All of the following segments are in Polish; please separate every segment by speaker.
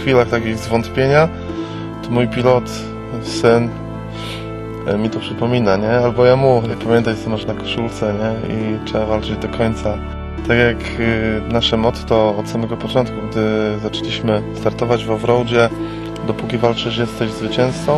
Speaker 1: chwilach takich zwątpienia, to mój pilot, syn, mi to przypomina, nie? Albo ja mu, pamiętaj, co masz na koszulce, nie? I trzeba walczyć do końca. Tak jak nasze motto od samego początku, gdy zaczęliśmy startować w offroadzie, dopóki walczysz, jesteś zwycięzcą.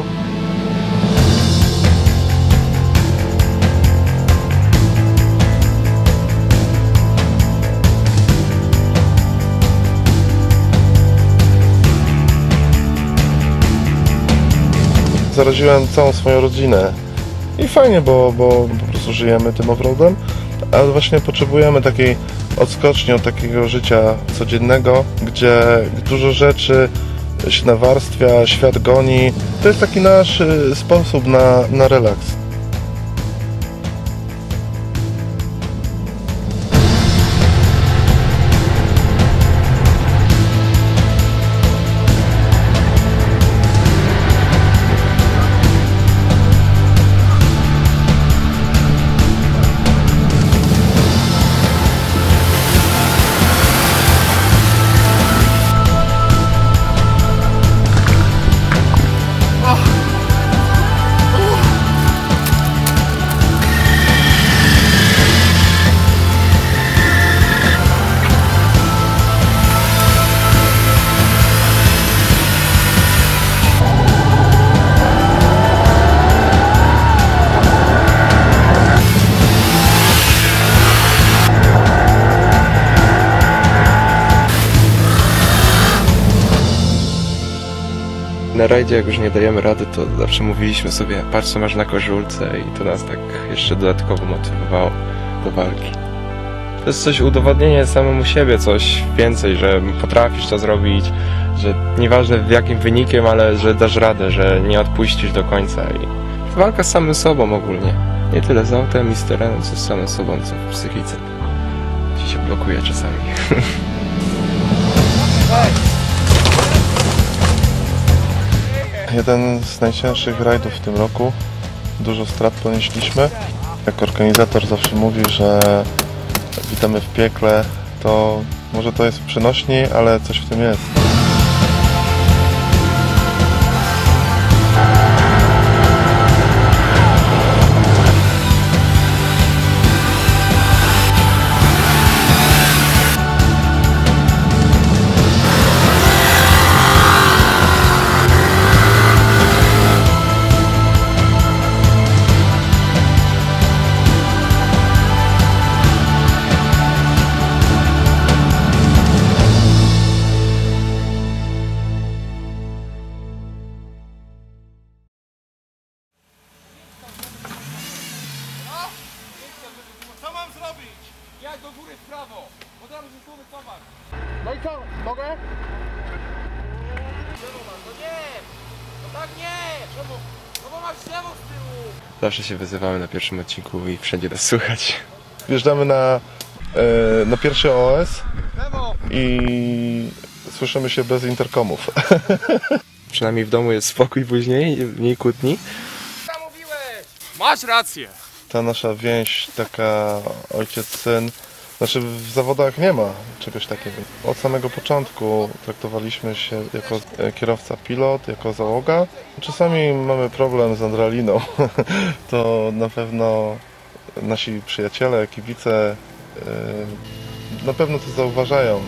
Speaker 1: Zaraziłem całą swoją rodzinę i fajnie, bo po prostu żyjemy tym offroadem, ale właśnie potrzebujemy takiej odskoczni od takiego życia codziennego, gdzie dużo rzeczy się nawarstwia, świat goni. To jest taki nasz sposób na relaks.
Speaker 2: Na rajdzie, jak już nie dajemy rady, to zawsze mówiliśmy sobie, patrz co masz na koszulce, i to nas tak jeszcze dodatkowo motywowało do walki. To jest coś udowodnienie samemu siebie, coś więcej, że potrafisz to zrobić, że nieważne w jakim wynikiem, ale że dasz radę, że nie odpuścisz do końca. I walka z samym sobą ogólnie. Nie tyle z autem i z terenem, co z samym sobą, co w psychice. Ci się blokuje czasami.
Speaker 1: Jeden z najcięższych rajdów w tym roku. Dużo strat ponieśliśmy. Jak organizator zawsze mówi, że witamy w piekle, to może to jest w przenośni, ale coś w tym jest.
Speaker 3: Co mam zrobić? Jak do góry w prawo. Od razu się tu wycofać. No i co? Mogę? Lewo mam, no nie! No tak nie! Czemu? No bo masz lewą z tyłu!
Speaker 2: Zawsze się wyzywamy na pierwszym odcinku i wszędzie nas słychać.
Speaker 1: Wjeżdżamy na pierwszy OS i słyszymy się bez interkomów.
Speaker 2: Przynajmniej w domu jest spokój później, mniej kłótni.
Speaker 3: Co mówiłeś? Masz rację!
Speaker 1: Ta nasza więź, taka ojciec-syn, znaczy w zawodach nie ma czegoś takiego. Od samego początku traktowaliśmy się jako kierowca-pilot, jako załoga. Czasami mamy problem z adrenaliną. To na pewno nasi przyjaciele, kibice na pewno to zauważają.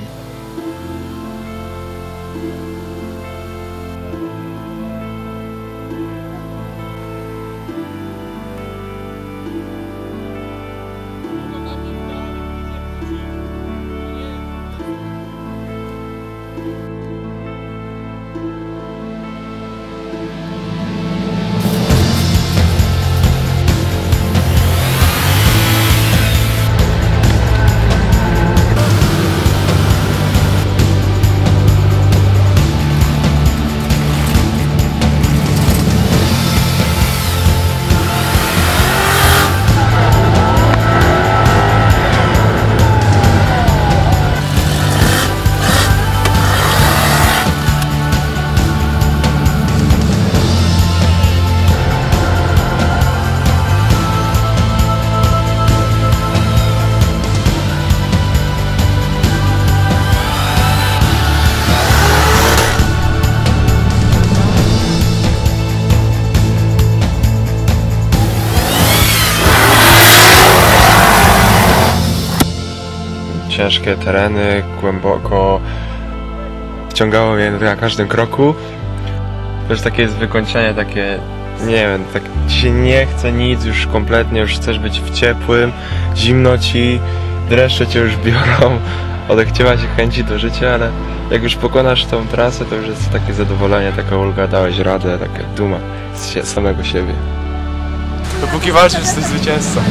Speaker 2: ciężkie tereny, głęboko. Wciągało mnie na każdym kroku. Też takie jest wykończenie, takie, nie wiem, tak ci się nie chce nic już kompletnie, już chcesz być w ciepłym, zimno ci, dreszcze cię już biorą, odechciewa się chęci do życia, ale jak już pokonasz tą trasę, to już jest takie zadowolenie, taka ulga, dałeś radę, taka duma z samego siebie.
Speaker 4: Dopóki walczysz, jesteś zwycięzcą.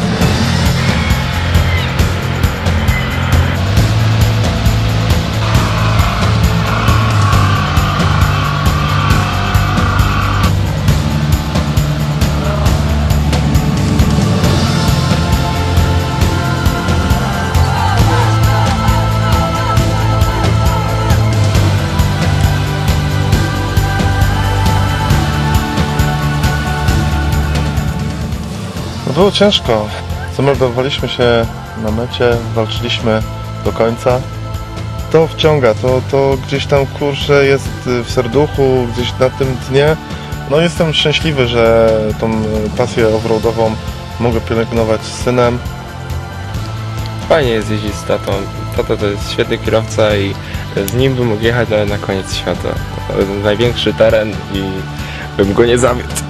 Speaker 1: No było ciężko. Zameldowaliśmy się na mecie, walczyliśmy do końca. To wciąga, to gdzieś tam kurczę jest w serduchu, gdzieś na tym dnie. No jestem szczęśliwy, że tą pasję offroadową mogę pielęgnować z synem.
Speaker 2: Fajnie jest jeździć z tatą. Tata to jest świetny kierowca i z nim bym mógł jechać nawet na koniec świata. To jest największy teren i bym go nie zawiódł.